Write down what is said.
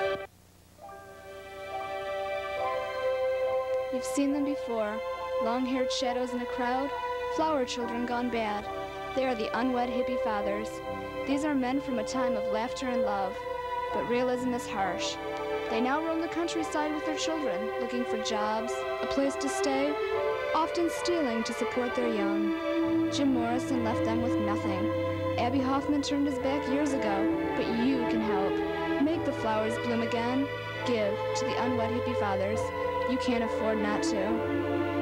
You've seen them before, long-haired shadows in a crowd, flower children gone bad. They are the unwed hippie fathers. These are men from a time of laughter and love, but realism is harsh. They now roam the countryside with their children, looking for jobs, a place to stay, often stealing to support their young. Jim Morrison left them with nothing. Abby Hoffman turned his back years ago, but you can help. Make the flowers bloom again. Give to the unwed hippie fathers. You can't afford not to.